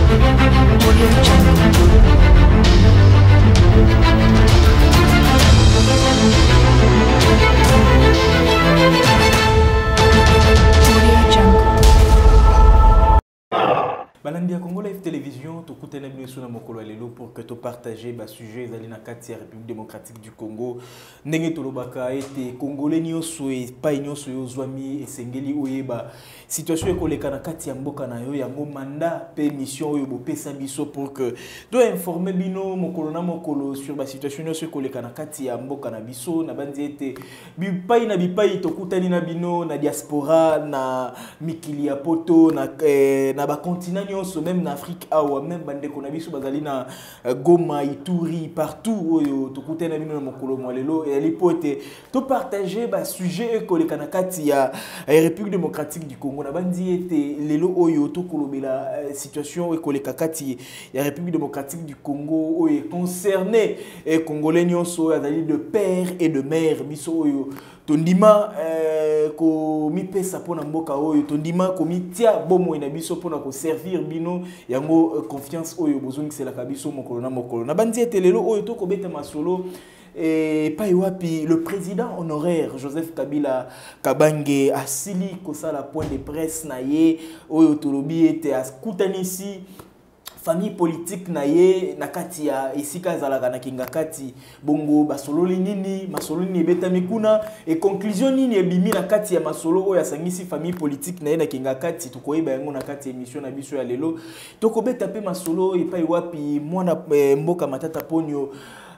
Balandia Congo Live Télévision, tu écoutes un sur la mokolo lelo pour que tu partages les sujets dans la République démocratique du Congo. Nenge tolobaka ete Congolais nyoso e pa nyoso yo zwami esengeli oyeba situation ekoleka na kati ya mboka na yo yango mandat pe mission oyo bopesa biso pour que doit informer bino mokolo na mokolo sur ba situation nyoso ekoleka na kati ya mboka na biso na bandi ete bipai na bipai tokutani na bino na diaspora na mikili ya poto na ba continent même en Afrique, même bande konabiso bazali na Goma, Ituri, partout oyo tokute na bino na mokolo mwalelo et lipote to partager ba sujet ekoleka na kati ya République démocratique du Congo na bandi ete lelo oyo to kolobela situation ekoleka kati ya République démocratique du Congo oyo concerné congolais nyonso azali de père et de mère biso oyo tondima ko mi pesa pona mboka oyo tondima ko mi tia bomo ina biso pona ko servir bino yango confiance oyo bozongi c'est la kabiso mokolo na bandi etelelo oyo to ko beta masolo et pa wapi le président honoraire Joseph Kabila Kabange asili ko sala point de presse na ye oyo tolobi ete askutanisi famille politique na ye nakati ya esika zalaka na kingakati bongo basololi nini masolo nini beta mikuna et conclusion nini ebimi nakati ya masolo oyo asangisi famille politique na ye na kingakati tukoyeba yango nakati émission na biso ya lelo tokobeta pe masolo epai wapi mwana mboka matata ponyo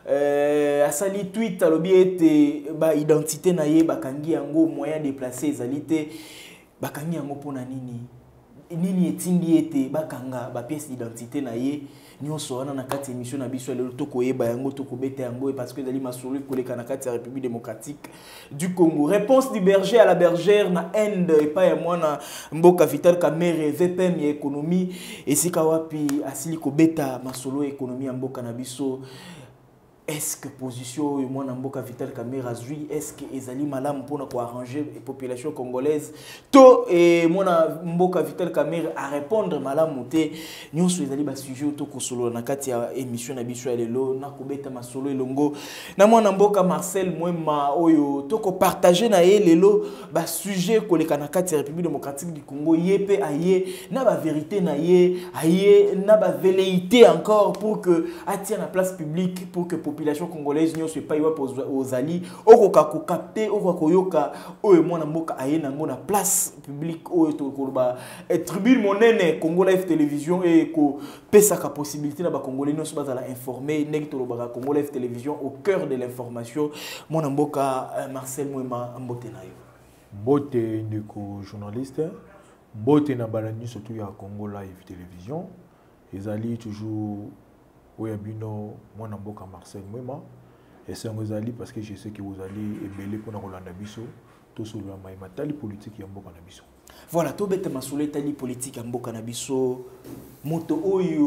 asali tweet alobi ete ba identité na ye bakangi yango moyen déplacé ezalite bakangi yango pona nini etindi ete bakanga ba pièce d'identité na ye nyonso wana na kati émission na biso lelo tokoyeba yango tokobeta yango parce que dali masolo koleka na kati ya République démocratique du Congo. Réponse du berger à la bergère na end et pas ya mwana mboka Vital Kamerhe VPM ya économie esika wapi asili kobeta masolo économie ya mboka na biso. Est-ce que position et moi Mboka Vital Kamerhe azui est-ce que ezali malam pour ko arranger la population congolaise to et moi Mboka Vital Kamerhe à répondre malam muté nyonso ezali ba sujet to ko solo na kati ya émission na biso ya lelo na ko beta masolo elongo na mwana Mboka Marcel Mwema oyo to ko partager na ye lelo ba sujet ko leka na kati ya République démocratique du Congo yepe aye na ba vérité na ye aye na ba velléité encore pour que attire la place publique pour que population congolaise n'y soit pas aux alliés au ko capter au ko yoka o mwana mboka aye nango na place publique o to ko ba tribune monene Congo Live Télévision et ko pesa ka possibilité na ba congolais no soit la informer nek to ba Congo Live Télévision au cœur de l'information mwana mboka Marcel Mwema mbote na yo mbote ndeko journaliste mbote na balani surtout ya Congo Live Télévision ezali toujours Oyabino, moi Namboka Marcel Mwema, et c'est un zali parce que je sais que vous allez ébeler pour Rolanda Bisso, tout sur le maïma, tali politique et Mboka Nabiso. Voilà, tout bête ma soule tali politique et Mboka Nabiso, moto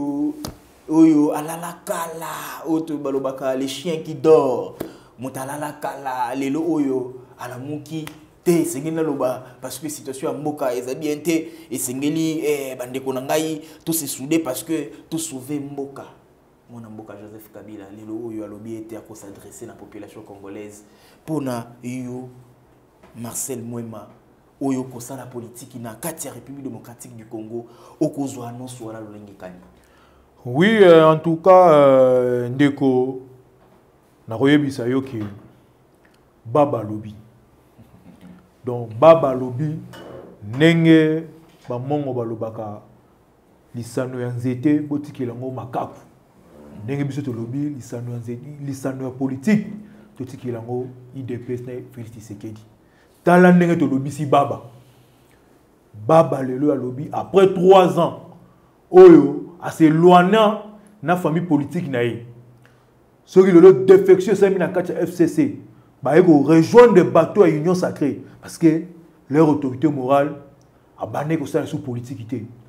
oyo alala kala, oto balobaka les chiens qui dorment, moto alala kala, lelo oyo alamuki. Sengeli loba parce que situation à Mboka ezali bien et sengeli bandeko na ngai tout se soudé parce que tout sauver Mboka. Mon Mboka Joseph Kabila lelo oyo alobi ete ako s'adresser na population congolaise pona yo Marcel Mwema oyo ko sala politique na kati ya République démocratique du Congo okozwa annonce wala lolengi kani. Oui, en tout cas ndeko na koyebisa yo ki baba lobi. Donc baba lobi nenge ba mongo balobaka lisano ya nzete botikela ngo makapu. Nenge biso to lobby lisano politique to tikilango IDPS na Félix Tshisekedi tala nenge to lobby si baba lelo a lobby après 3 ans oyo a s'éloigner na famille politique na ye ceux qui le défection ça mis na kati FCC ba eko rejoindre des bateaux à union sacrée parce que leur autorité morale a banné ko ça sous politique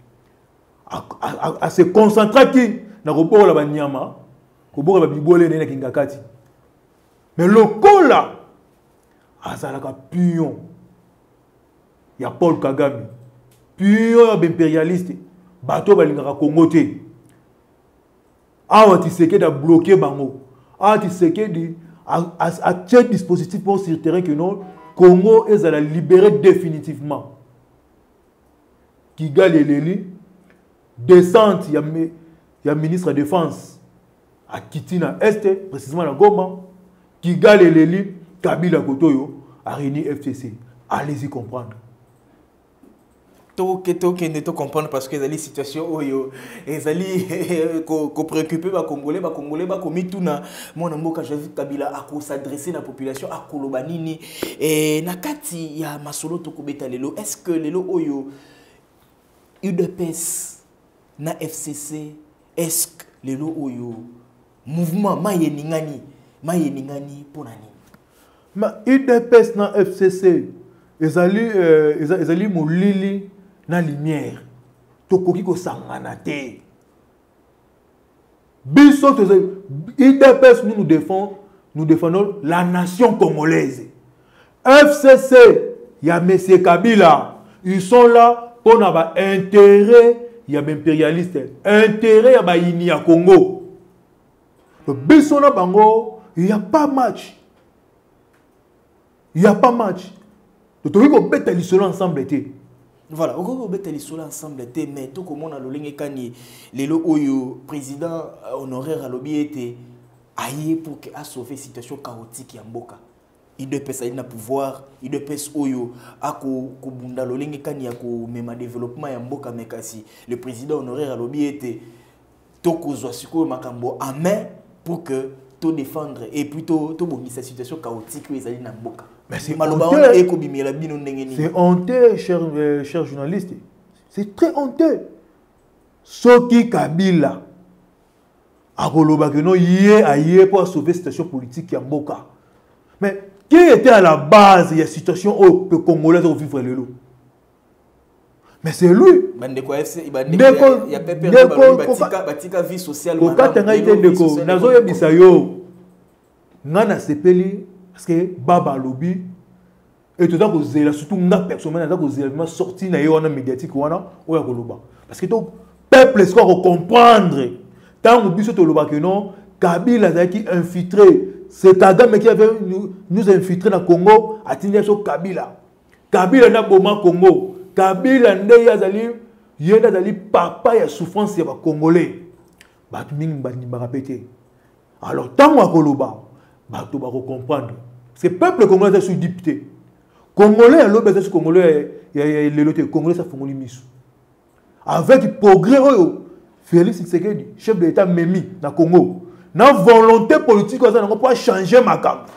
à se concentrer na kopora ba nyama ko ba bibole na kingakati mais lokola azalaka pion ya Paul Kagame pion ya impérialiste bato balingaka Congo te Awa Tshisekedi a bloqué Bango. Awa Tshisekedi a tiré dispositif pour sur le terrain que non, Congo est à la libérer définitivement. Kigali Eleli, descente, il y a ministre de la Défense à Kitina Est, précisément à Goma. Kigali Eleli, Kabila Kotoyo, a réuni FCC. Allez-y comprendre. Tout comprendre parce que les situations où ils allaient préoccuper les Congolais, comme tout na mon amboka Kabila a s'adresser à la population à Kolobanini et nakati ya masolo to kobeta lelo. Est-ce que lelo oyo UDPS na FCC est-ce que lelo oyo mouvement mayeningani pour nani? Ma UDPS na FCC ezali molili na lumière tokoki ko sangana te biso IDPS nous défendons la nation congolaise. FCC ya monsieur Kabila ils sont là pour na intérêt ya impérialiste intérêt ya ba ini ya Congo biso na bango il y a pas match tokoki ko beta lisolo ensemble te. Voilà, on va mettre ensemble, mais tout comme on a le oyo président honoraire à l'objet était aïe pour que sauver la situation chaotique en Boka. Il doit passer à pouvoir, il doit passer oyo à bunda l'olenge kani à même développement en Boka mais kasi le président honoraire à l'objet était toko zoasiko makambo à main pour que tout défendre et plutôt tout bon cette situation chaotique où ils allaient en Boka. Mais c'est honteux, cher journaliste. C'est très honteux. Soki Kabila a yé pour sauver la situation politique à Mboka. Mais qui était à la base de la situation où les Congolais ont vivre le lot? Mais c'est lui. Il y a Batika vie sociale. Parce que Baba Lobi et tout ça que zela surtout nga personnellement ça que zela sorti na yona médiatique wana oya koloba parce que donc peuple est quoi comprendre tant biso to loba que non Kabila a qui infiltré c'est Kagame qui avait nous infiltré dans Congo atindi so Kabila na boma Congo Kabila ndé yazali yenda zali papa ya souffrance ya ba congolais ba mingi ba répéter alors tant wa koloba bato ba comprendre parce que peuple congolais est député congolais à l'autre c'est congolais les congolais ça fongoli misu avec progrès Félix Tshisekedi chef de l'état memi na Congo na volonté politique on peut changer ma carte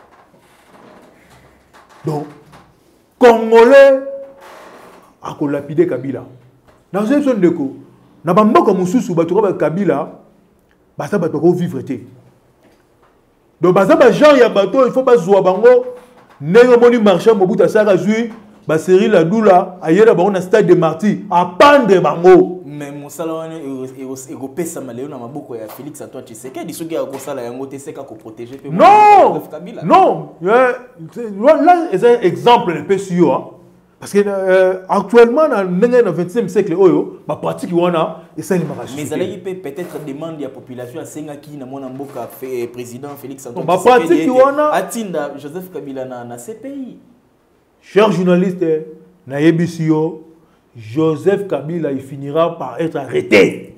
donc congolais a lapidé Kabila dans une zone de ko na bamboka mususu bato ba Kabila ba ça bato ko vivre té. Donc, il y a bateau, il faut pas jouer à Bango. N'est-ce pas marché, Mobutu Sara Zui, Basseri la Doula, ailleurs là, on a stade de Marty, à Pande Bango. Mais mon salon est gopé ça malé, on a beaucoup à Félix Antoine Tshisekedi, qui a ça là, on sait qu'on protéger. Non, non, là c'est un exemple de PSU. Parce que actuellement, dans le 20e siècle, la pratique et ça, mais peut-être demander à la population à Sengaki, na mon amboka président Félix Antoine Tshisekedi, Atinda Joseph Kabila na CPI. Cher journaliste, na Yebisio, Joseph Kabila il finira par être arrêté.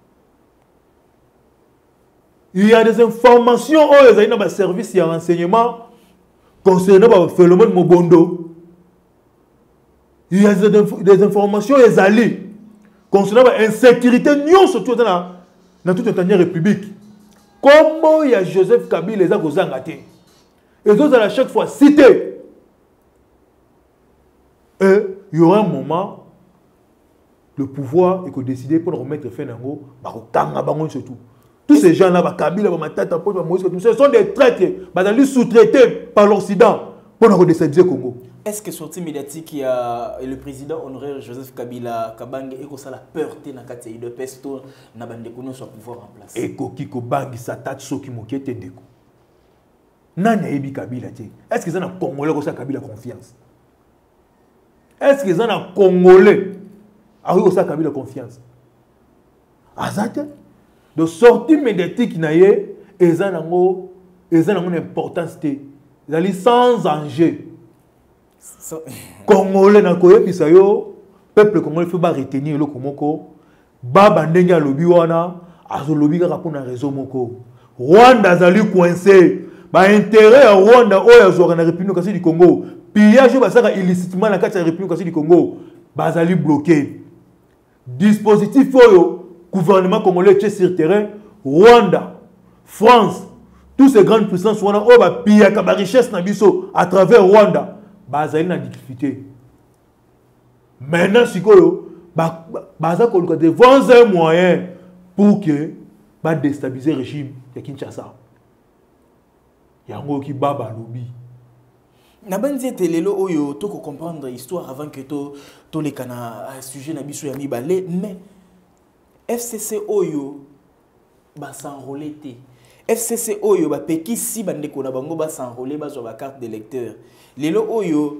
Il y a des informations où les dans service et renseignement concernant le phénomène Mobondo. Il y a des informations les alliés concernant l'insécurité surtout dans toute la République. Comment il y a Joseph Kabila les a gagné et d'autres à chaque fois cités. Et il y aura un moment, le pouvoir est décidé pour remettre fin à gros, surtout. Tous ces gens-là, Kabila, ce sont des traîtres, ils sont sous-traités par l'Occident pour redéstabiliser le Congo. Est-ce que sortie médiatique il y a le président honoraire Joseph Kabila Kabange et que ça la peur té na kati de pesto na bande kono soit pouvoir en place et kiko bangi sa tête soki mokete ndeko nani yebi Kabila té est-ce que ça na congolais ko sa Kabila confiance est-ce que ça na congolais a ko sa Kabila confiance azate de sortie médiatique naie et ça nango une importance ils sans enjeu Congolais na koyebisa yo peuple congolais faut pas retenir le komoko baba ndenge alobi wana azolobi kaka pona raison moko Rwanda azali coincé ba intérêt à Rwanda oyo azwaka na République démocratique du Congo pillage basaka illicitement na kati ya République démocratique du Congo bazali bloqué dispositif oyo gouvernement congolais est sur terrain Rwanda France tous ces grandes puissances wana oyo ba pillaka ba richesse na biso à travers Rwanda bazali na difficulté maintenant sikoyo baza ko devant un moyen pour que ba déstabiliser le régime de Kinshasa yango ki baba lobi na banzi lelo oyo to ko comprendre histoire avant que to les kana sujet na biso ya mibale mais FCC oyo ba s'enrôler té FCC oyo ba pekisi bandeko na bango ba s'enrôler ba zo ba carte d'électeur lelo oyo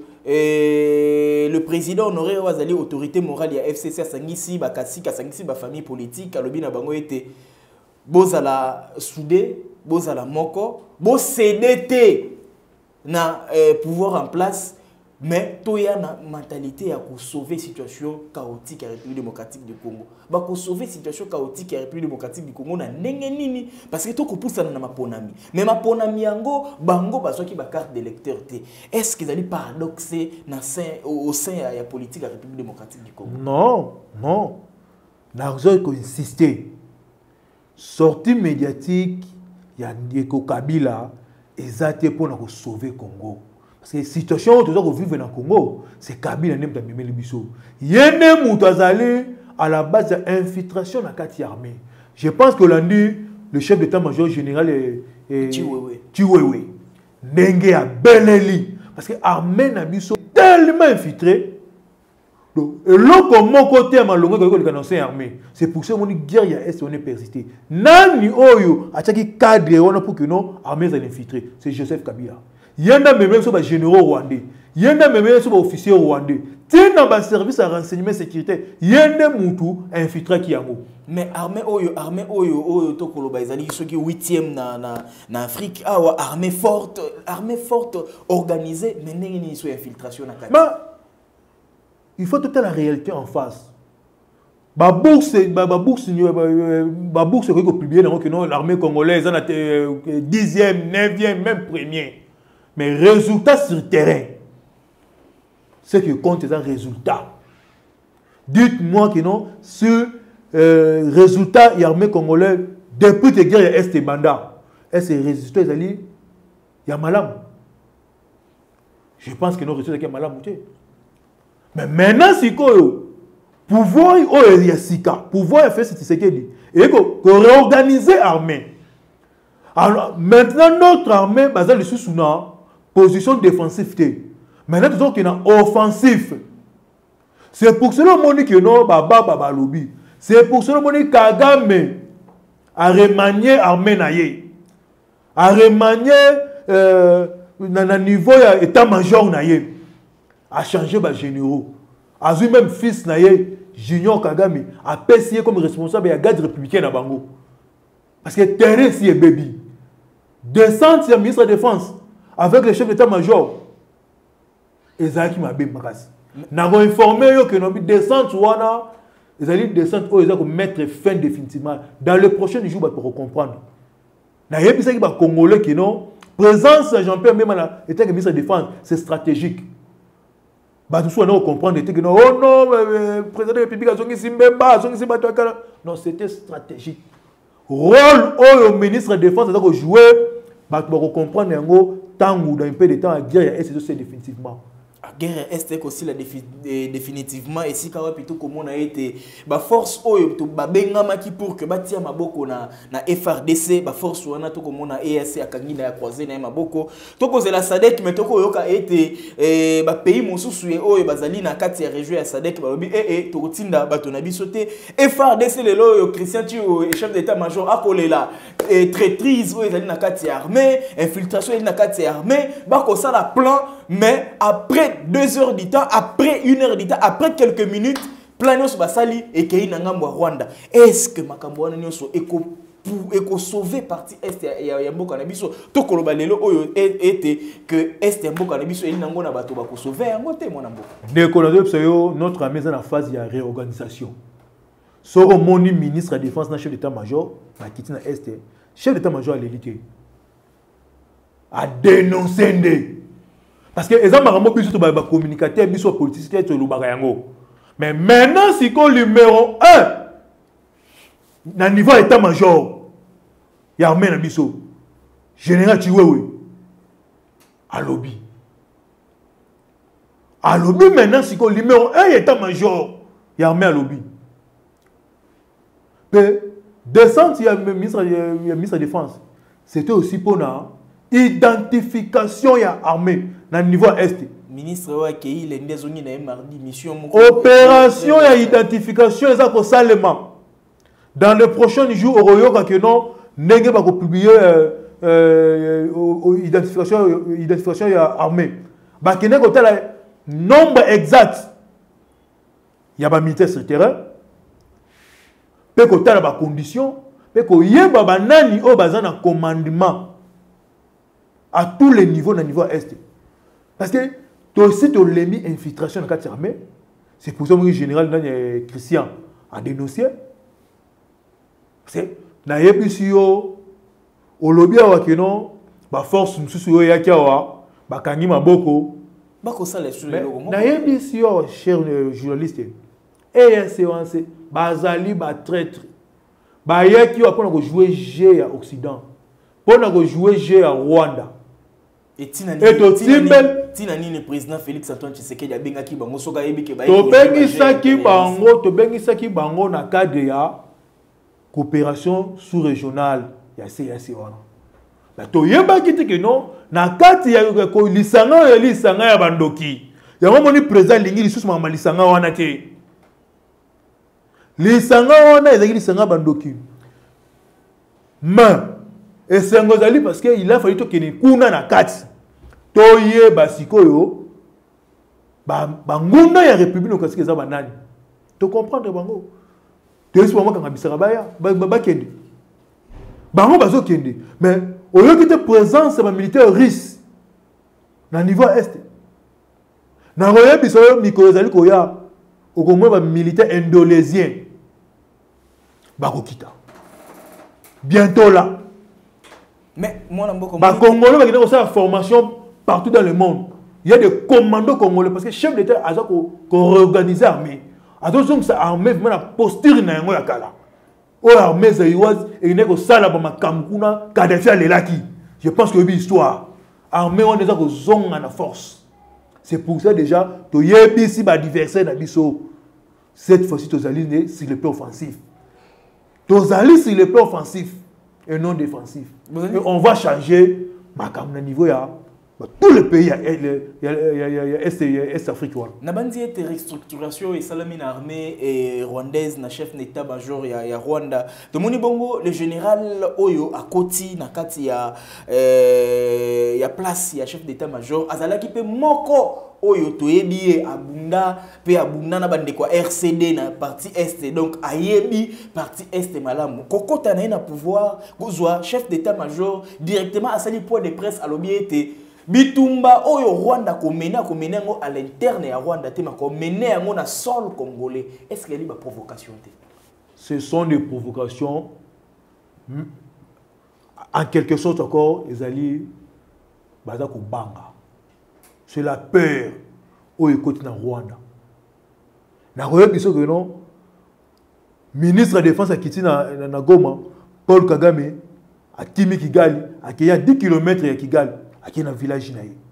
le président honoré wazali autorité morale ya FCC asangisi ba kasika asangisi ba famille politique alobi na bango été bozala soudé bozala moko bo CDT na pouvoir en place mais toya na mentalité ya ko sauver situation chaotique à République démocratique du Congo ba ko sauver situation chaotique à République démocratique du Congo na ndenge nini parce que to ko poussa na maponami mais maponami yango bango basoki ba carte d'électeur té est-ce qu'ils allaient paradoxer na sein au sein ya politique à République démocratique du Congo non l'argent ko insister sortie médiatique ya Ndeko Kabila ezate pour na ko sauver Congo. Parce que la situation où nous vivons dans le Congo, c'est Kabila qui a mis le biseau. Il y a des gens à la base de l'infiltration dans la carte armée. Je pense que lundi, le chef d'état-major général est Chiwewe. Nengue a Beleli. Parce que l'armée n'a tellement infiltré. Et là, comme mon côté, c'est pour ça que la guerre est persistée. Nani Oyo a chaque cadre pour que l'armée soit infiltrée. C'est Joseph Kabila. Il y a même sur les généraux rwandais. Il y a même sur les officiers rwandais. Tiens dans le service de renseignement sécuritaire. Il y a des gens infiltrés qui ont. Mais armée oyo to koloba ezali ceux qui 8e na Afrique armée forte organisée mais n'engeni so infiltration na kati. Il faut toute la réalité en face. La bourse que publié dans l'armée congolaise, 10e, 9e, même premier. Mais résultat sur le terrain, ce qui compte, c'est un résultat. Dites-moi que non, ce résultat de l'armée congolaise, depuis que la guerre est Banda, est-ce que les résultats, il y a malam. Je pense que nos résultats, il y a malam. Mais maintenant, si le pouvoir pouvoir faire ce qu'il dit, et que réorganiser l'armée. Alors, maintenant, notre armée, basée sur une position défensive. Maintenant, nous avons une offensive. C'est pour cela que nous avons lobby. C'est pour cela que Kagame a remanié l'armée. A remanié le niveau de l'état-major. A changé les généraux. A vu même fils Junior Kagame a passé comme responsable de la garde républicaine à Bango. Parce que Thérèse est baby. Descente sur le ministre de la Défense avec le chef d'état-major. Ezaki Mabé Makasi. Nous avons informé que nous avons descente wana ezali descente où ils vont mettre fin définitivement. Dans les prochains jours pour comprendre. Na yebisa ki ba Congolais qui non présence Jean-Pierre Bemba était ministre de la Défense, c'est stratégique. Bah tout ça on comprendre que non oh non président de la République a zongi Simbemba zongi Simba Twakala non c'était stratégique. Rôle au ministre de la Défense a joué bah tu vas comprendre yango tangu dans un peu de temps la guerre est définitivement. La guerre est aussi définitivement et si quand plutôt comme on a été ba force oyo to ba bengama ki pour que batia maboko na FRDC ba force wana to comme on a EAC akangina ya croiser na maboko to ko la SADC mais to ko yoka été ba pays mosusu oyo bazali na kati ya région ya SADC ba lobi to kotinda bato na biso te FRDC lelo oyo Christian Tio chef d'état-major akolela traîtrise oyo ezali na kati ya armée infiltration ezali na kati ya armée ba ko ça la plan mais après 2 heures du temps, après 1 heure du temps, après quelques minutes, Planios Basali et Kei Nangambo Rwanda. Est-ce que Makambo Nyoso pour sauver partie est ya mboka na biso to koloba lelo oyo était que est ya mboka na biso elinango na bato ba ko sauver yango te mona mboka ndeko na yo notre armée est en phase de réorganisation soko moni ministre de défense na chef d'état-major na kitina est chef d'état-major à l'élite a dénoncé parce que les gens biso to ba communicateur biso politicien to lubaka yango mais maintenant si ko numéro 1 na niveau état-major ya armée na biso général Chiwewe alobi maintenant si ko numéro 1 état-major ya armée alobi pe descente ya ministre de défense c'était aussi pour la identification ya armée na niveau est ministre wa kei le ndezoni na mardi mission opération ya identification eza ko salema dans le prochain jour oroyoka que non ndenge ba ko publier identification ya armée ba kene ko tala nombre exact ya ba militaire sur terrain pe ko tala ba condition pe ko yeba ba nani o bazana commandement à tous les niveaux na niveau est parce que toi aussi tu l'emi infiltration dans quatre armées c'est pour ça que le général Christian a dénoncé c'est na yebisi yo olobi awa keno ba force mususu yo yaki awa ba kangi maboko ba ko sala sur le logo na yebisi yo cher journaliste ESC bazali ba traître ba yaki yo apona ko jouer jeu ya Occident pona ko jouer jeu ya Rwanda et tina ni le président Félix Antoine Tshisekedi a bengaki bango soka yebike ba to bengisaki bango na cadre ya coopération sous-régionale ya CAC wana ba to yebaki te que non na kati ya ko lisanga ya bandoki yango moni président lingi lisusu mama lisanga wana te lisanga wana ezaki lisanga bandoki mais esengo zali parce que il a fallu to kene kuna na kati to yeba sikoyo ngunda ya république okasiki eza banani to comprendre bango to si mama kanga bisaka baya ba kende bango bazo kende mais oyo kite présence ba militaire russe na niveau est na roya biso mikolo zali koya okomwe ba militaire indonésien ba kokita bientôt là mais moi ba congolais ba kende ko formation partout dans le monde. Il y a des commandos congolais parce que le chef d'État a réorganisé l'armée. Attention que l'armée vraiment la posture na yango ya kala. O armée zaïwaz et il n'est que ça là ba makamkuna Kadhafi alelaki. Je pense que c'est une histoire. Armée on déjà ko zonga na force. C'est pour ça déjà to yebisi ba adversaire na biso. Cette fois-ci to zali sur le plan offensif. To zali sur le plan offensif et non défensif. Et on va changer makam na niveau ya tous les pays Est-Afrique. Nabandi était restructuration et salamine armée et rwandaise na chef d'état-major ya Rwanda. De moni bongo le général Oyo à Koti na kati ya place ya chef d'état-major azalaki pe moko Oyo toyebi abunda pe abunda na bande kwa RCD na partie est donc ayebi partie est malamu. Kokota na pouvoir gozwa chef d'état-major directement à sali point de presse à l'obéité Bitumba oyo Rwanda ko mena ngo à l'interne ya Rwanda te ko mena yango na sol congolais. Est-ce qu'il y a des provocations? Ce sont des provocations en quelque sorte encore les alliés bazako banga. C'est la peur oyo côté na Rwanda. Na roya biso que non ministre de la défense a quitté na Goma Paul Kagame a Kimi Kigali a 10 km ya Kigali. Qui est dans le village.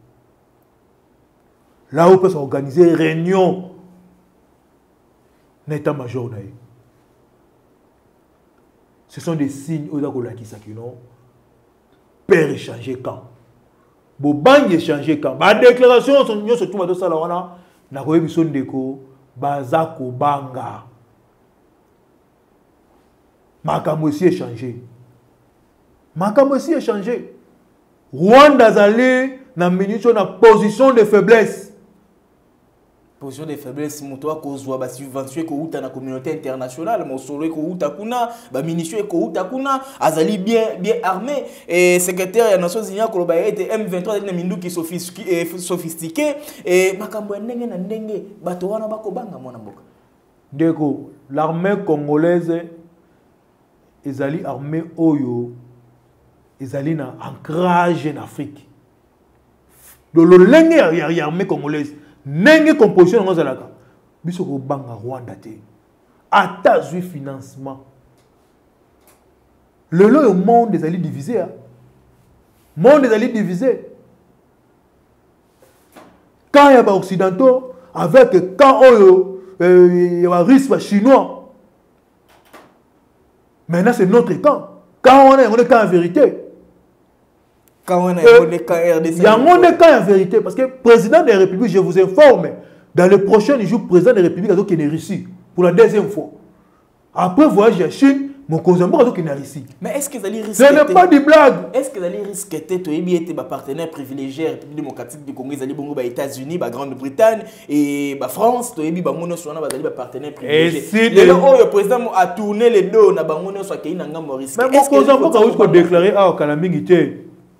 Là où on peut s'organiser une réunion d'état-major. Ce sont des signes où on père échanger quand. Bobang échanger quand. La déclaration, c'est tout le monde. Na koyebi sondeko bazako banga. Makambo aussi échanger. Rwanda zali na minute na position de faiblesse. position de faiblesse moto kozwa ba subvention ko uta na communauté internationale mo solo ko uta kuna ba munition ko uta kuna azali bien armé et secrétaire ya Nations Unies ko ba été M23 na minduki sophistiqué et makambo ndenge na ndenge bato wana bako banga mona mboka ndeko l'armée congolaise ezali armée oyo ezali na ancrage en Afrique de l'olenge ya armée congolaise nenge composition ngo zalaka biso ko banga Rwanda te ata zui financement le monde des alliés divisé monde des alliés divisé quand il y a des occidentaux avec quand il y a un risque chinois maintenant c'est notre camp quand on est camp en vérité quand on est camp RDC il y a un camp en vérité parce que le président de la République, je vous informe, dans les prochains jours, le président de la République qui est Russie pour la deuxième fois. Après voyage à Chine, mon cousin qui est Russie. Mais est-ce qu'ils allaient risquer? Ce n'est pas des blagues. Est-ce qu'ils allaient risquer de partenaire privilégié République démocratique du Congo, ils allaient aux États-Unis, la Grande-Bretagne et la France, ils allaient partenaire privilégié. Le président a tourné les dos na bangono soit qu'il n'a pas risqué. Mais mon cousin qui a déclaré à Kalamingité.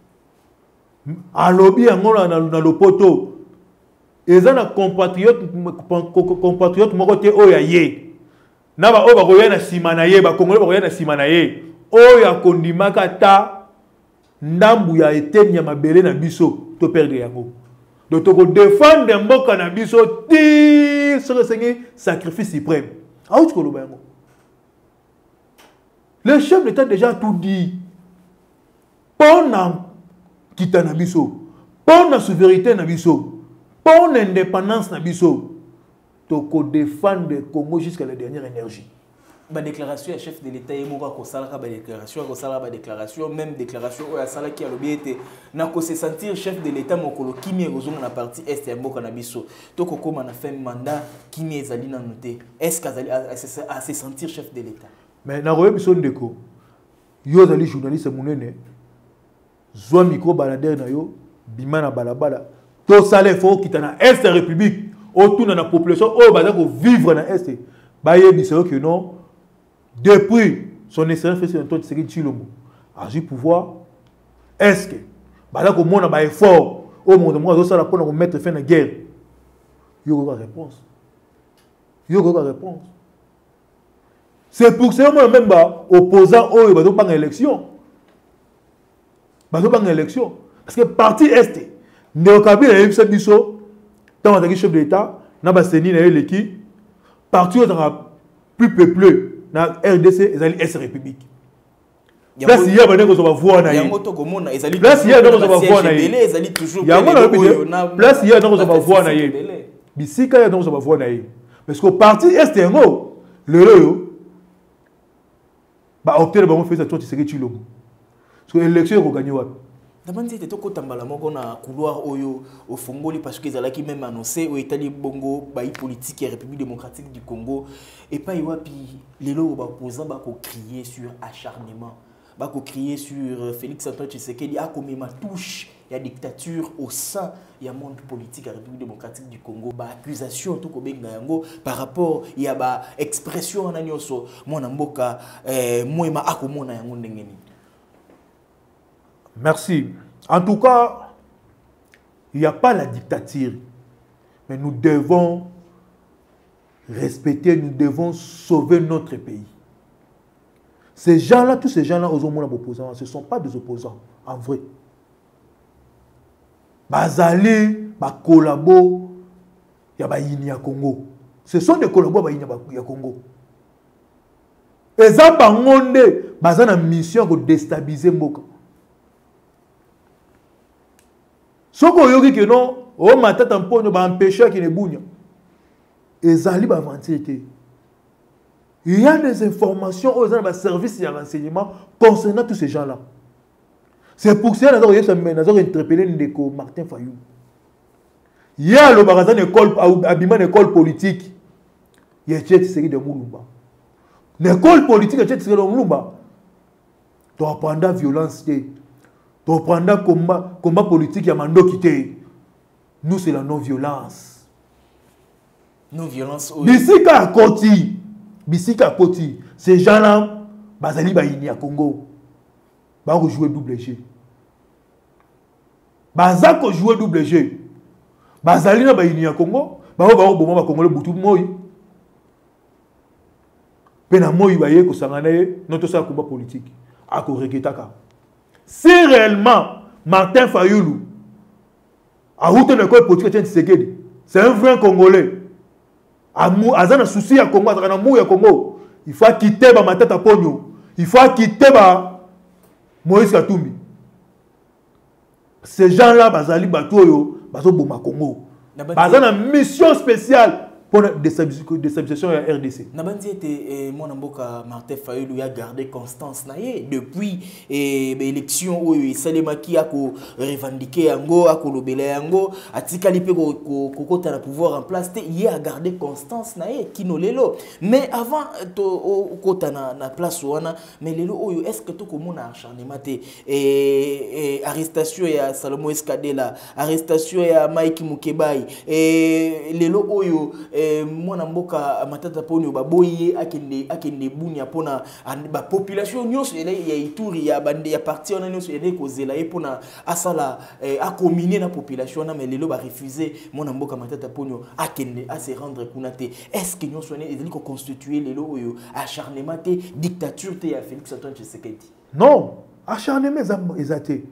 À lobby en dans le poteau et ça na compatriote mon côté oyaye na ba o ba koya na simanaye ba congolais ba koya na simanaye oya kondimaka ta ndambu ya etenya mabele na biso to perdre yango donc to ko défendre mboka na biso ti sur le sacrifice suprême a où tu ko lo yango le chef d'État déjà tout dit pendant kita na biso pour la souveraineté na biso pour l'indépendance na biso to ko défendre le Congo jusqu'à la dernière énergie ba déclaration ya chef de l'État yemoka ko salaka ba déclaration même déclaration oya sala ki alobi ete na ko se sentir chef de l'État mokolo kimi ezomo na partie est ya mboka na biso to ko koma na fin mandat kimi ezali na noté est-ce qu'azali à se sentir chef de l'État mais na roye biso ndeko yo zali journaliste munene Zwa micro balader na yo bimana balabala to sale fo kitana est de la République autour de la population o baza ko vivre na est ba yebisa que non depuis son excellence président Antoine Tshisekedi Tshilombo a eu pouvoir est-ce que baza ko mona ba effort au monde mo zo sala pour mettre fin à la guerre yo ko réponse c'est pour ça moi même ba opposant o ba do pas élection élection parce que parti est Néokabi a eu ce biso dans le chef de l'État n'a pas séni na l'équipe parti plus peuplé na RDC et les S République là s'il y a des choses on va voir na là s'il y a des choses on va voir na là s'il y a des choses on va voir na bisika ya donc on va voir na parce que parti est ngo le ba opter ba on fait ça tout c'est que tu l'as parce que l'élection est gagnée. D'abord, c'était tout comme tambala moko na couloir oyo au Fongoli parce qu'ils allaient qui même annoncé au Italie bongo baï politique et République démocratique du Congo et pas iwapi les lots opposants ba ko crier sur acharnement ba ko crier sur Félix Antoine Tshisekedi a comme ma touche il y a dictature au sein il y a monde politique et République démocratique du Congo ba accusation tout ko benga yango par rapport il y a ba expression na nyoso mona mboka moema akomona yango ndengeni. Merci. En tout cas, il n'y a pas la dictature. Mais nous devons respecter, nous devons sauver notre pays. Ces gens-là, tous ces gens-là, aux opposants, ce ne sont pas des opposants, en vrai. Bazali, Bakolabo, il y a Yini à Congo. Ce sont des collabos Yini à Congo. Et ça, ils ont une mission de déstabiliser Mboka. Ce qu'on a dit que non, on m'a dit qu'on va empêcher qu'il ne bouge. Et ça, il y a des informations aux services de renseignement concernant tous ces gens-là. C'est pour ça que nous avons interpellé Martin Fayou. Il y a une école politique. Il y a une série de Moulumba. L'école politique est une série de Moulumba. Tu apprends la violence. Tu apprends le combat politique. Il y a Mando qui nous, c'est la non-violence. non violence bisika à Koti ces gens-là bazali bayini à Congo ba ko jouer double jeu baza ko jouer double jeu bazali na bayini à Congo ba ko bomba ba Congolais butu moyi pena moyi ba ye ko sangana notre ça combat politique a ko regretaka si réellement Martin Fayulu a route de l'école politique c'est un vrai Congolais aza na souci ya Congo aza na mou ya Congo il faut quitter ba Matata Ponyo il faut quitter ba Moïse Katumbi ces gens-là bazali batoyo bazo boma Congo baza na mission spéciale pour déstabilisation de la RDC. Nabandi était mon amboka Martin Fayulu a gardé constance naie depuis l'élection où Salemaki a revendiqué yango a kolobela yango atikali pe ko na pouvoir en place il a gardé constance naie kino lelo mais avant to kota na place wana mais lelo oyo est-ce que to komona acharnement te arrestation ya Salomo Eskadela arrestation ya Mike Mukebai lelo oyo mwana mboka Matata Ponyo baboye akende bunya pona ba population nyonso ya Ituri ya bande ya parti ona nyonso ene kozela e pona asala a combiner na population na mais lelo ba refuser mwana mboka Matata Ponyo akende a se rendre kunate est-ce que nyonso ene ezali ko constituer lelo oyo acharnement te dictature te ya Félix Antoine Tshisekedi non acharnement ezate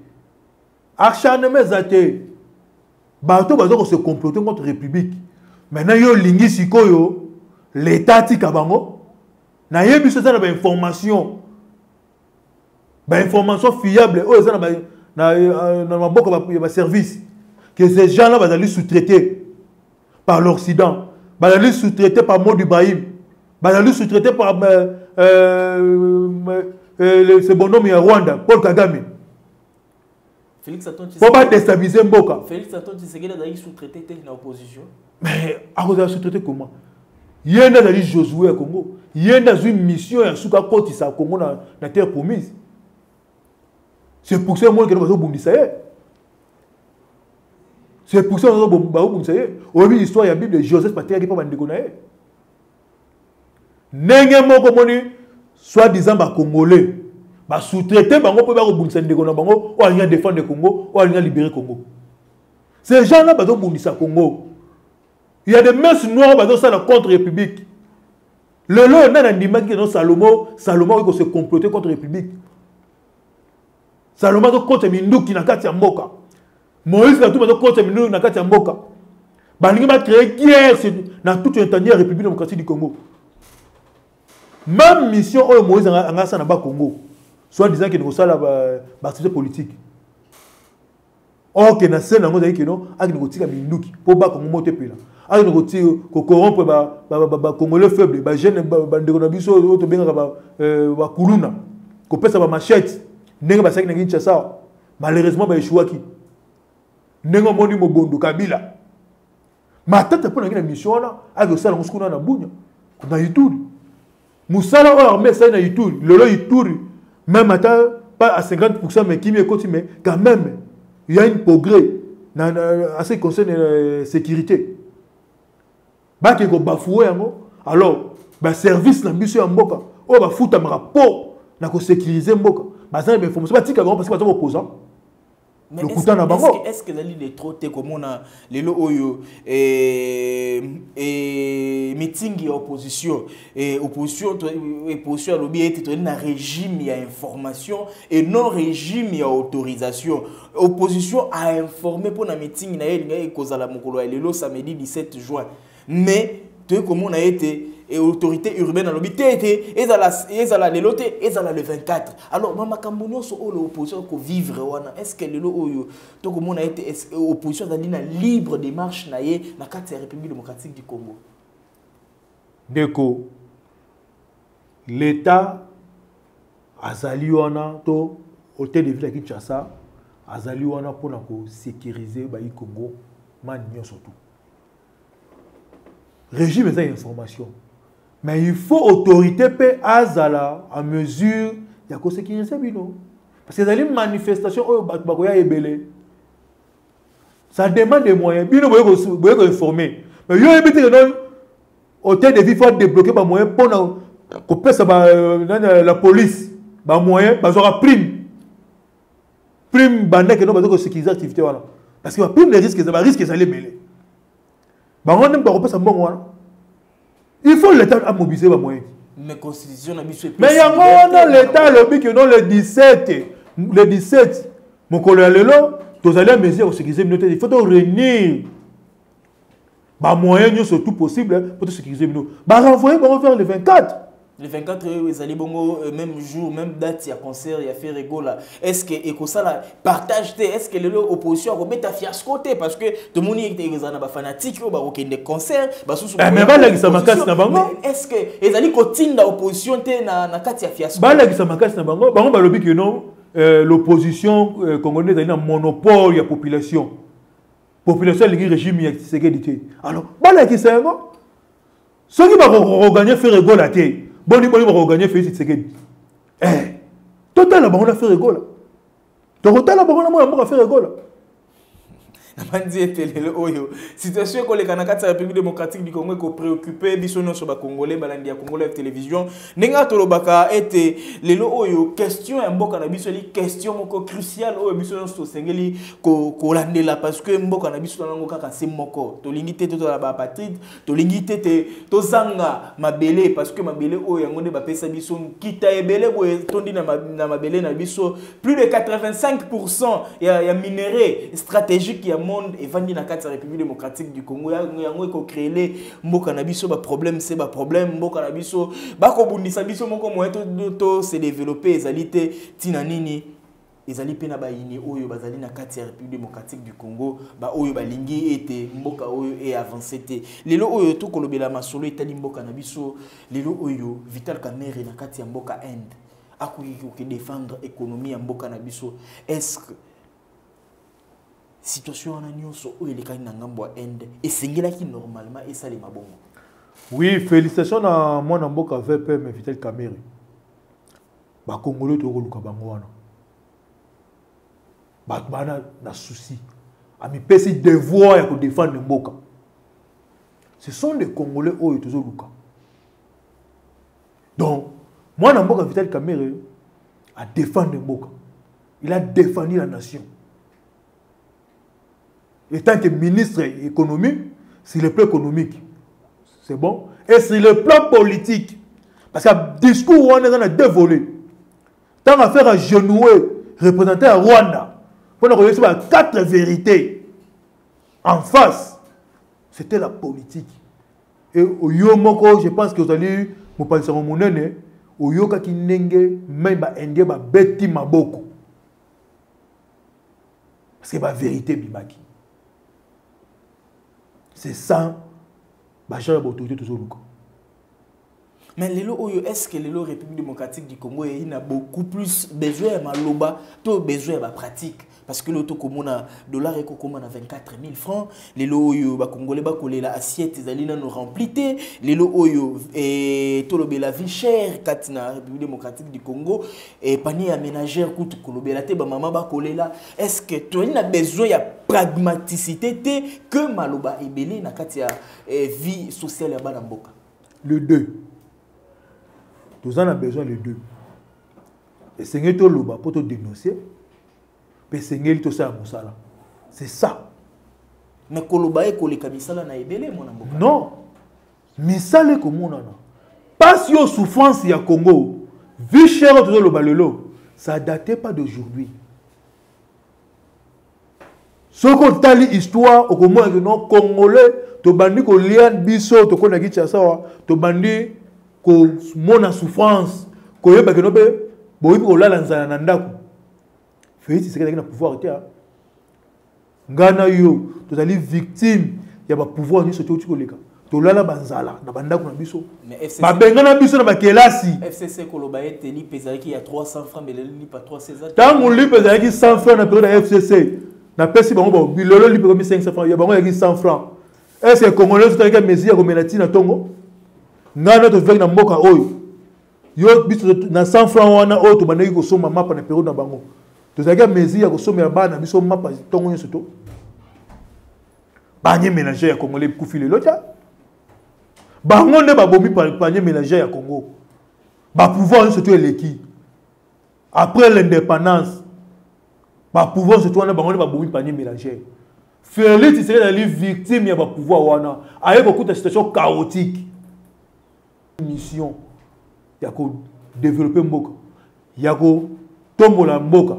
bato bazo se comploter contre république. Maintenant, yo lingi sikoyo l'état tika bango na yebi so za na information fiable o za na maboko ba service que ces gens-là bazali sous-traités par l'Occident, bazali sous-traités par Maud Ibrahim, bazali sous-traités par ce bonhomme ya Rwanda Paul Kagame. Félix Antoine Tshisekedi. Pour pas déstabiliser Mboka. Félix Antoine Tshisekedi a sous-traité dans l'opposition. Mais à cause de la sous-traité comment? Il y a un Josué au Congo. Il y a une mission à Souka Koti au Congo dans la terre promise. C'est pour ça que nous avons besoin de c'est pour ça que nous avons besoin de oui, l'histoire de la Bible de Joseph Patrick qui n'est pas déconné. N'engagez pas comme soi-disant Congolais. Sous-traité, on peut pas défendre le Congo, on va libérer le Congo. Ces gens-là, ils ont besoin de Congo. Il y a des messes noires qui sont contre la République. Le lot, on a dit Salomon il se comploter contre la République. Salomon contre Mindou qui n'a qu'à Tiamboka. Moïse n'a tout contre Mindou qui n'a qu'à Tiamboka. Balingi va créer guerre dans toute une la République démocratique du Congo. Même mission où Moïse a fait dans le Congo, soit disant qu'il y a une activité politique. Or, que na scène nango zaki no aki ngotika minduki po ba kongo mote pela aki ngoti ko corrompre ba congolais faible ba jeune ba ndeko na biso to benga ba kuluna ko pesa ba machette ndenge ba saki na Kinshasa malheureusement ba échouaki ndenge moni mobondo Kabila matata pona ngina mission na aki osala ngusukuna na bunya na Ituri musala o armée ça na Ituri lolo Ituri même pas à 50% mais qui me côté mais quand même il y a un progrès en ce qui concerne la sécurité. Si on bafoué, alors, le service na biso ya mboka, on va foutre un rapport pour sécuriser mboka. Parce que c'est un opposant. Mais est-ce que les est trop comme on a les oyo meeting opposition opposition lobby était un régime ya information et non régime ya autorisation opposition a informé pour la meeting na elle cause la mokolo lelo samedi 17 juin mais comme on a été et autorité urbaine à l'obité et la leloté et le 24 alors mama kambonyo so l'opposition ko vivre wana est-ce que lelo oyo to comme on a été opposition dans une libre démarche na ye na carte République démocratique du Congo deko l'état azali wana to hôtel de ville à Kinshasa azali wana pour ko sécuriser ba Congo man surtout régime des informations. Mais il faut autorité pe azala en mesure ya ko sécuriser bino parce que les manifestations o bakoya ebele ça demande des moyens bino boye ko informer mais yo ebité non hôtel de vie faut débloquer ba moyen pour la police ba moyen ba aura prime bande que non ba sécuriser activité voilà parce que ba prime les risques ça va risque ça les mêler ba on même ba repasser bon voilà il faut l'état à mobiliser ba moyen mais constitution na biso mais yango l'état lobby que non le 17 mon collègue lelo tous allez mesure pour sécuriser minute il faut réunir ba moyen surtout possible pour sécuriser minute ba renvoyer ba faire le 24. Le 24, ils allaient même jour, même date, il y a concert, il y a fait rigolo. Est-ce que ça partage, est-ce que l'opposition a mettre à fiasco parce que tout le monde est fanatique, il y a des concerts, mais est-ce que ils allaient continuer l'opposition na kati ya fiasco? Que non, l'opposition congolaise a un monopole de la population. La population est le régime qui sécurité. Alors, ceux qui vont gagner faire rigolo. Bon, il va gagner Félix Tshisekedi. Total, on a fait rigolo. Total, on a fait rigolo. Situation que les Canadiens de la République démocratique du Congo sont préoccupés, bisous sur les Congolais, balandi à Congolais télévision. Nenga tolobaka était les loyo question un bon cannabis question cruciale au bisous sur sengeli ko landela parce que mbo cannabis na ngo kaka c'est moko. To lingité to la ba patrie, to lingité to zanga mabele parce que mabele o yango ne ba pesa biso kita ebele boye tondi na mabele na biso plus de 85% ya minéraux stratégiques ya monde et vandi na kati ya République démocratique du Congo yango ko créer mboka na biso ba problème c'est ba problème mboka na biso ba ko bundisa biso moko moyen to se développer ezalité tina nini ezali pena ba ini oyo bazali na kati ya République démocratique du Congo ba oyo ba lingi ete mboka oyo et avancé te lelo oyo to kolobela masolo etali mboka na biso lelo oyo Vital Kamerhe na kati ya mboka Inde akoki ko défendre économie ya mboka na biso est-ce que situation en nyonso où il est quand ngambo Inde et singilaki normalement et ça les mabongo. Oui, félicitations à moi namboka VPM Vital Kamerhe. Ba Congolais to ko luka bango wana. Ba bana na souci. Ami pesi devoir ya ko défendre mboka. Ce sont les Congolais oyo to luka. Donc moi namboka Vital Kamerhe a défendre mboka. Il a défendu la nation. En tant que ministre économique, sur le plan économique, c'est bon. Et sur le plan politique, parce qu'il y a un discours où on est dans deux volets. Tant à faire un genoué, représenter à Rwanda, pour nous avoir 4 vérités en face, c'était la politique. Et au Yomoko, je pense que vous allez me parler sur mon nez, au Yoka qui n'enge, même Indien, Betty Maboko. Parce que c'est la vérité, Bimaki. C'est ça, l'autorité toujours. Mais est-ce que la République démocratique du Congo a beaucoup plus besoin de maloba, tout besoin de pratique? Parce que l'auto comme a dollar et comme on a 24 000 francs, les loyo ba congolais ba coller la assiette zalina nous remplité, les loyo et tout le la vie chère katina République démocratique du Congo et panier aménagère coûte kolobela te ba maman ba coller là. Est-ce que tu as besoin de pragmaticité que maloba ebele na katia vie sociale ya bana mboka? Le 2. Nous en avons besoin les deux. Et c'est ce que pour te dénoncer. C'est ça. Mais koloba e koleka misala na ebele mona mboka. Non. Misala ko mona na. Pas si aux souffrances ya Congo. Vu cher tout le balelo, ça datait pas d'aujourd'hui. Ce qu'on t'a dit histoire au comment que non congolais to bandi ko lian biso to kona gicha sawa to bandi ko mona souffrance ko yeba que no be boyi ko lala nzala na ndako. Félix Tshisekedi na pouvoir te ngana yo to zali victime ya ba pouvoir ni soto tikoleka to lala banzala na bandako na biso ba benga na biso na ba kelasi FCC koloba ete li pezaki ya 300 francs mais li pas 300 tant li pezaki 100 francs na période ya FCC na pesi bango ba bilolo li pe 500 francs ya bango ya 100 francs est-ce que congolais to ka mesure ko menati na tongo ngana to vek na mboka oyo yo biso na 100 francs wana oyo to bandaki ko soma mapa na période na bango. Tous les gars, mesures à consommer à bas, nous sommes pas tongs surtout. Bagné ménager à Congolais, Koufile l'autre. Bango ne ba bomi panier mélangé ya Congo. Ba pouvoir surtout l'équipe. Après l'indépendance, ba pouvoir surtout na bango ne ba bomi panier mélangé. Félix Tshisekedi est la victime ya ba pouvoir wana. Avec beaucoup de situations chaotiques. Mission ya ko développer mboka. Ya ko tombola mboka.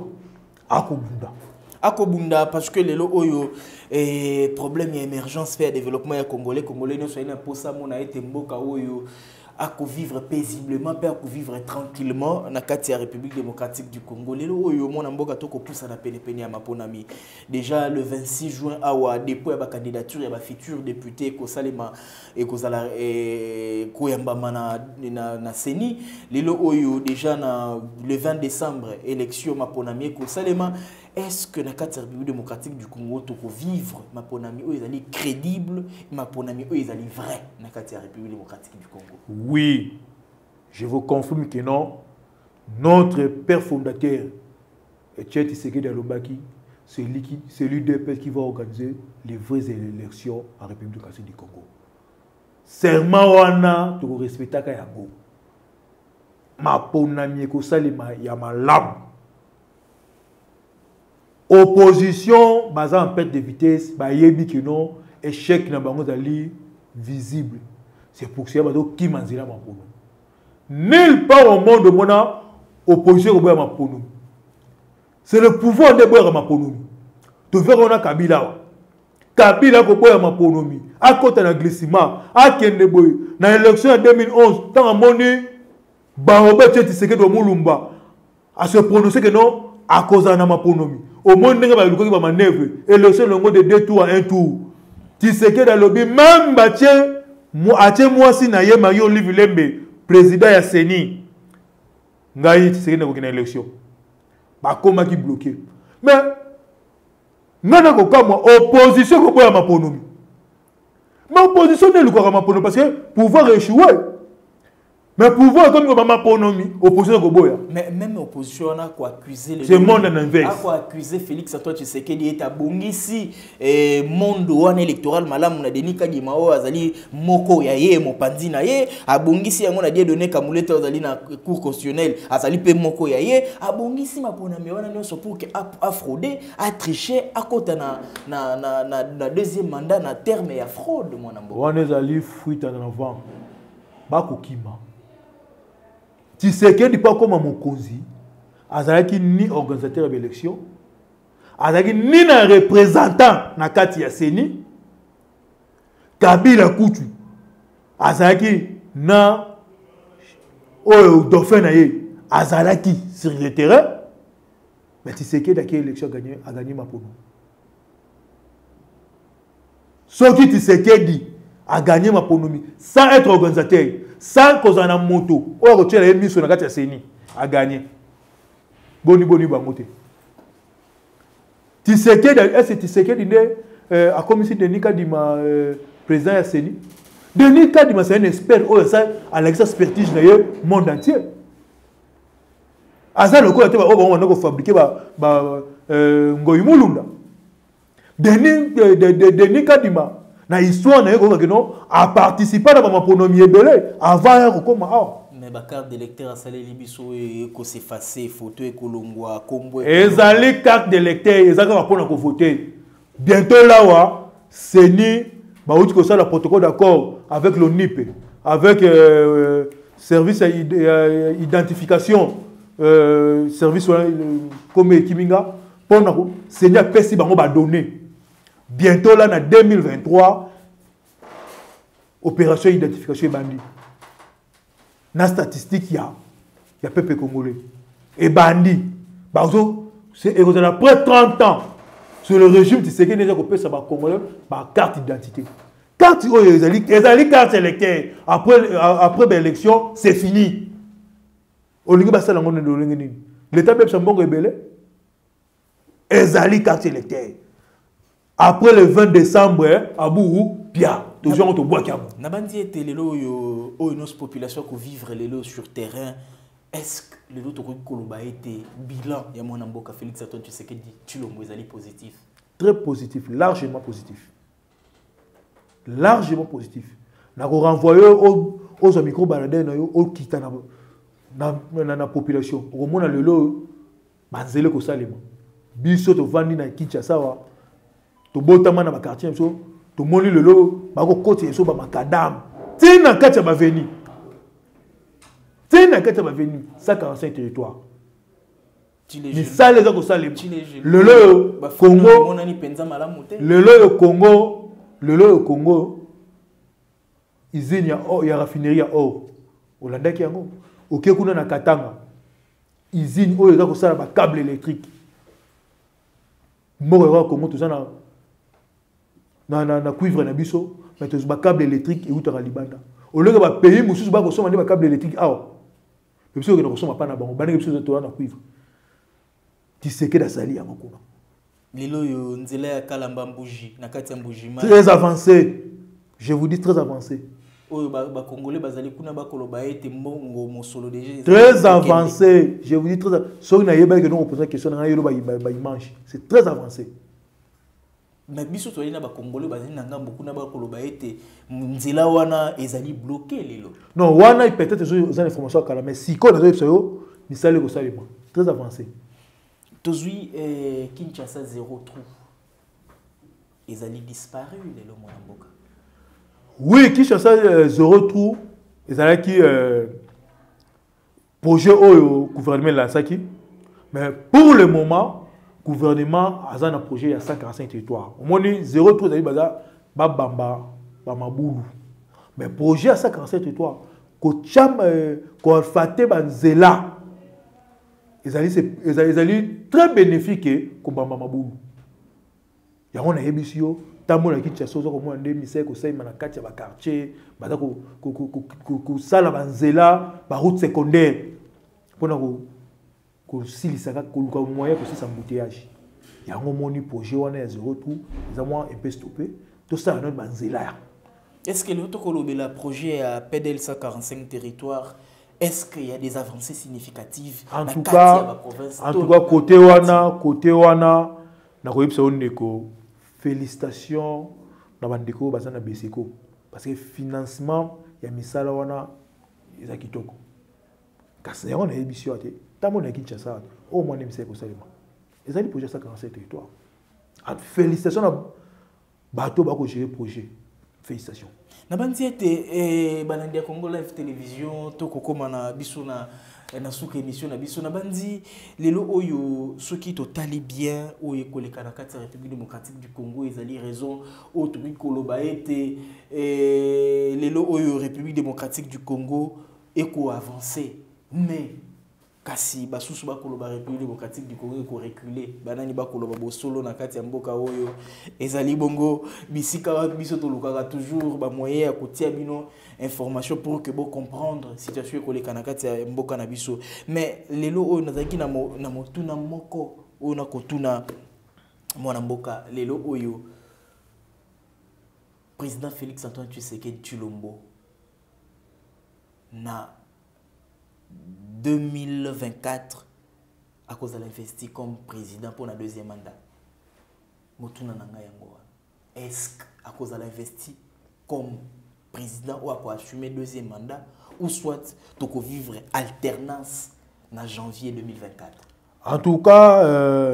Akobunda parce que les oyo problème et émergence fait développement ya congolais nous soyons pour ça mon a été mboka oyo à vivre paisiblement, à vivre tranquillement dans la République démocratique du Congo. Les oyo mon mboka toko poussa na pene pene ya maponami. Déjà le 26 juin awa dépôt ya candidature ya ba futur député ko salema et ko zala koyamba na seni. Les oyo déjà le 20 décembre élection maponami ko salema. Est-ce que la République démocratique du Congo toko vivre maponami o ezali crédible, maponami o ezali vrai na République démocratique du Congo? Oui, je vous confirme que non. Notre père fondateur, Etienne Tshisekedi Alobaki, c'est l'UDP qui va organiser les vraies élections en République démocratique du Congo. Serment wana to respecta ka yango. Maponami ko salima ya malam. Opposition, basée en perte de vitesse, bah yebi que non, échec na bango dali visible. C'est pour ça qui manzila mapono. Nulle part au monde mona opposition au boya mapono. C'est le pouvoir de boya mapono. Tu verras on a Kabila. Kabila ko boya mapono. À côté na glissement, à kende boy. Na élection en 2011, tant à moni ba Robert Tshisekedi Mulumba à se prononcer que non à cause de mapono. Au monde, il y a des manœuvres. Élection de 2 tours à 1 tour. Tshisekedi a lobby, même moi si na ye mayo Livilembe, président ya Seni. Ngayi Tshisekedi na élection. Ba koma ki bloqué. Mais nana ko kama opposition ko boya maponomi. Mais opposition ne le ko maponomi parce que pouvoir échouer. Mais pouvoir comme maponomi, opposition ko boya. Mais même opposition on a quoi accuser les. C'est monde en inverse. A quoi accuser Félix Antoine Tshisekedi est abongisi monde wan électoral malamu na Denis Kadima o azali moko ya ye mopanzi na ye abongisi yango na die donné kamuleta azali na cour constitutionnelle azali pe moko ya ye abongisi maponami wana nyonso pour que a frauder a tricher a kota na deuxième mandat na terme ya fraude mwana mbo. Wana azali fuite en avant. Bako kima. Tshisekedi pas comme mokonzi, azalaki ni organisateur de l'élection, azalaki ni na représentant na kati ya Seni, Kabila Kutu, azalaki na dauphin na ye, azalaki sur le terrain, mais Tshisekedi a élection a gagné Mapono. Ce qui Tshisekedi a gagné Mapono sans être organisateur. Sans cause en moto, or tu as mis sur la carte Seni a gagné. Boni bangote. Tshisekedi est Tshisekedi a commission de Nika Dima président ya Seni. Denis Kadima c'est un expert ou ça à l'expertise d'ailleurs monde entier. Asa le ko teba o on a fabriquer ba ngoyimulunda. Denis Kadima na histoire na yeko non a participé à ma ponomi ebele avant comme mais ba carte d'électeur a salé libiso et ko s'effacer photo et kolongwa kombo ezali carte d'électeur ezaka pona ko voter bientôt là wa Seni ba outi ko ça le protocole d'accord avec l'ONIP avec service identification service comme Kiminga pona ko Seni a pesi bango ba donner. Bientôt là, en 2023, opération d'identification bandit. Dans la statistique, il y a peuple congolais. Et bandit, c'est après 30 ans, sur le régime de ce qui est déjà coupé, ça va congolais, par carte d'identité. Carte, les cartes électeurs, après l'élection, c'est fini. L'État peut s'en rebelle. Les cartes électeurs. Après le 20 décembre, à Bourou, Pia, toujours on te boit Kiamou. Nabandi était les lots, une population qui vivre les lots sur terrain. Est-ce que les lots Kolomba été bilan? Il y a mon amboka Félix Antoine Tshisekedi, tu l'as positif? Très positif, largement positif. Largement positif. na ko renvoyer aux micro baladeur na yo au kita na population au mona lelo banzele ko salema biso to vandi na Kinshasa wa to botama na ba quartier so to moni lelo ba ko côté so ba makadam tina kati ya ba veni tina kati ya ba veni 145 territoire ni sale za ko salema lelo Congo lelo Congo izini ya raffinerie ya or olandaki yango oke kuna na Katanga izini oyo eza kosala ba câble électrique moko ya Congo tozana na cuivre na biso mais tozo ba câble électrique et utaka libanda olenge ba pays mususu ba kosoma ne ba câble électrique awa biso ke na kosoma pa na bango banenge biso to na cuivre tiseke da sali ya makuna lelo yo nzela ya kalamba mbuji na kati ya mbuji très avancé, je vous dis très avancé. Congolais bazali kuna ba koloba ete mbongo mosolo déjà très avancé, je vous dis très avancé. Soki na yeba que nous poser question na yelo ba image, c'est très avancé. Mais biso to na ba Congolais bazali na ngambo kuna ba koloba ete nzela wana ezali bloqué lelo. Non, wana peut-être aux informations kala mais si ko na zo yo ni sale ko salema. Très avancé. Tozui Kinshasa zéro trou. Ezali disparu lelo mwana mboka. Oui, Kinshasa zéro trou, ils ont qui projet au gouvernement la saki. Mais pour le moment, le gouvernement a un projet à 145 territoires. Au moins zéro trou, ils ont bamba bamaboulou. Mais projet à 145 territoires, quand cham quand faté banzela, ils allaient très bénéfique comme bamba maboulou. Il y a un ébissio. Tambo na Kinshasa ozo komona nde misé ko saima na kati ya ba quartier baza ko sala banzela ba route secondaire pona ko silisaka ko luka moyen ko sisa embouteillage yango moni projet wana ya zéro tout za moi un peu stoppé tout ça notre banzela. Est-ce que le tokolobela projet à PDL 145 territoires, est-ce qu'il y a des avancées significatives en tout cas côté wana na ko yipsa oneko. Félicitations na bandeko bazana beseko parce que financement ya misala wana eza kitoko kasi yango na émission ate tamo na Kinshasa au moins misala ko salema ezali projet 147 territoire félicitations na bato bako gérer projet félicitations na bandi ete balandi ya Congo Live Télévision to kokoma na biso na suka émission na biso na bandi lelo oyo soki totali bien oyo koleka na kati ya République démocratique du Congo ezali raison o to koloba ete lelo oyo République démocratique du Congo eko avancer mais kasi basusu ba koloba République démocratique du Congo eko reculer banani ba koloba bosolo na kati ya mboka oyo ezali bongo bisika biso to lukaka toujours ba moyen ya kotia bino information pour que vous comprendre situation koleka na kati ya mboka na biso mais lelo oyo nazaki na motuna moko oyo na kotuna mwana mboka lelo oyo président Félix Antoine Tshisekedi Tshilombo na 2024 à cause de l'investi comme président pour le deuxième mandat motuna nanga yango est-ce à cause de l'investi comme président ou à assumer deuxième mandat ou soit toko vivre alternance en janvier 2024. En tout cas,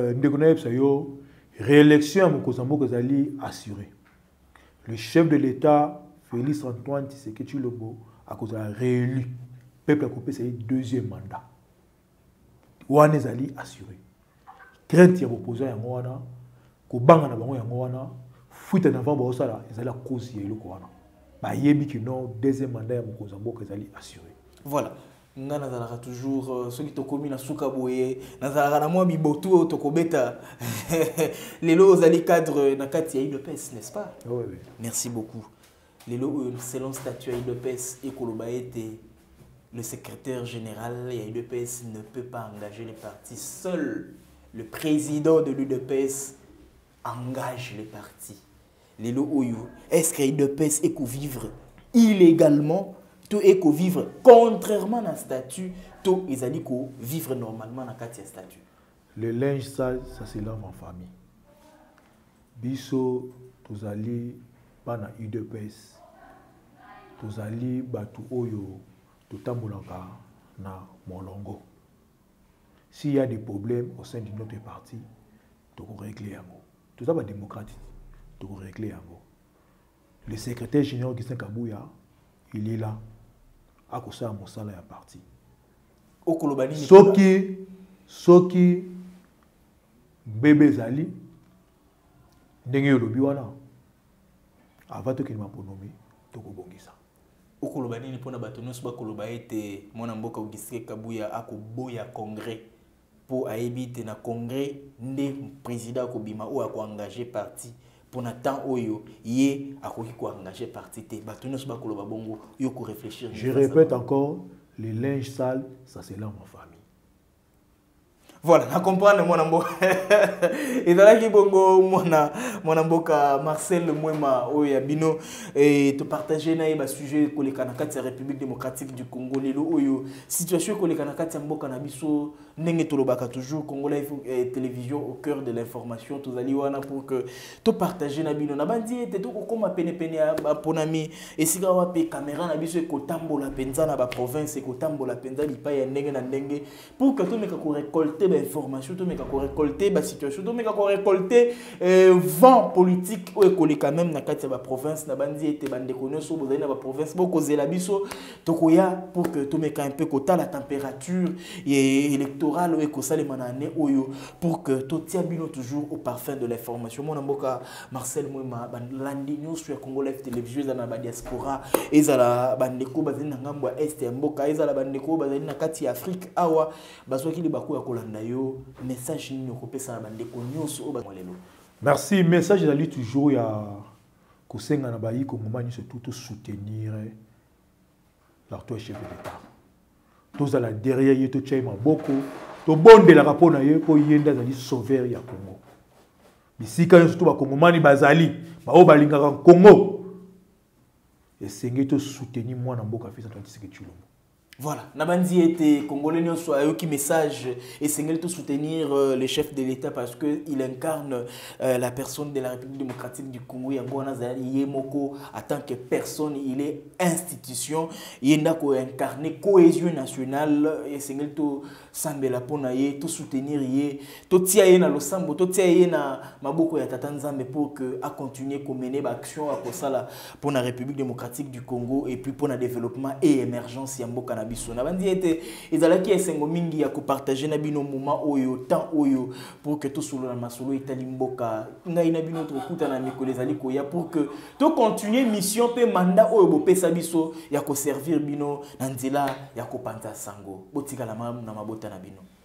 réélection à Mokozambo Kozali assurée. Le chef de l'État, Félix Antoine Tshisekedi Tshilombo, a cause réélu. Peuple a coupé c'est deuxième mandat. Ouane Zali assuré. Crainte ya opposant ya ngwana, ko banga na bango ya ngwana, fuite na vamba osala, ezali cause ya eloko wana. Ba yebi ki non deuxième mandat ya Mokozambo Kozali assuré. Voilà. Nga nazalaka toujours soki tokomi na suka boye nazalaka na mwa bibotu tokobeta lelo ozali cadre na kati ya IDPS n'est-ce pas? Oui, oui. Merci beaucoup. Lelo selon statut ya IDPS ekoloba ete le secrétaire général ya IDPS ne peut pas engager les partis seul. Le président de l'UDPS engage les partis. Lelo oyo est-ce que IDPS eko vivre illégalement tout est qu'on vivre contrairement à un statut, tout est allé qu'on vivre normalement dans un statut. Le linge sale, ça se lave en famille. Biso, tous allés pas dans UDPS. tozali batu oyo totambolaka na molongo. S'il y a des problèmes au sein de notre parti, tu peux régler yango. Tout ça va démocratique, tu peux régler yango. Le secrétaire général Augustin Kabouya, il est là à cause de mon salaire à parti. Soki bébé zali ndenge lobi wana avant to kini maponomi to ko bongisa. Okoloba nini pona bato nyonso bakoloba ete mwana mboka Augustin Kabouya akoboya congrès pour aibite na congrès nde président akobima ou akoengager parti pour na temps oyo ye akoki ko engager parti te bato nyonso bakoloba bongo yo ko réfléchir. Je répète encore, le linge sale ça c'est là ma famille. Voilà, na comprendre mon ambo. Et dans la bongo mon amboka Marcel Mwema oya bino et te partager na ba sujet ko le kanakati ya République démocratique du Congo lelo oyo situation ko le kanakati ya mboka na biso ndenge tolobaka toujours Congo Live télévision au cœur de l'information tozali wana pour que te partager na bino na bandi ete to koma pene ya ponami esika wape caméra na biso ko tambola penza na ba province ko tambola penza lipa ya ndenge na ndenge pour que to meka ko récolter information to meka ko récolter ba situation to meka ko récolter vent politique ou ekoleka même na kati ya ba province na bandi ete bande konoso bozali na ba province boko zela biso to koya pour que to meka un peu kota la température électorale ou ekosalema na année oyo pour que to tia bino toujours au parfum de l'information mon mboka Marcel Mwema bandandi nyonso ya Congo Live télévision na ba diaspora ezala bandeko bazali na ngambo ya est ya mboka ezala bandeko bazali na kati ya Afrique awa bazoki libako ya kolanda yo message ni okopesa na bandeko nyonso o balelo. Merci, message d'ali toujours ya kosenga na bayi kongomani surtout soutenir l'actuel chef de l'État. Tous à la derrière yeto tchaima boko to bonde la rapona ye ko yenda zali sauveur ya Congo. Bisika surtout ba kongomani bazali ba o balinga Congo. Et sengé to soutenir moi na mboka fisa to tiseke tshilombo. Voilà, Nabandi était congolais soit qui message et c'est de soutenir le chef de l'État parce que il incarne la personne de la République démocratique du Congo. Yemoko en tant que personne, il est institution. Il a incarné cohésion nationale et c'est de sambela ponaye, tout soutenir yé, tout tiaye na losambo, tout tiaye na maboko ya tatanzambe pour que à continuer à mener l'action à ça pour la République démocratique du Congo et puis pour le développement et émergence yamboka na biso. Na bandi ete ezalaki esengo mingi ya ko partager na bino moment oyo temps oyo pour que tout solo na masolo itali mboka ngai na bino to kuta na mikolo ezali ko ya pour que to continuer mission pe mandat oyo bo pesa biso ya ko servir bino na nzela ya ko panta sango botika la na mabota na bino.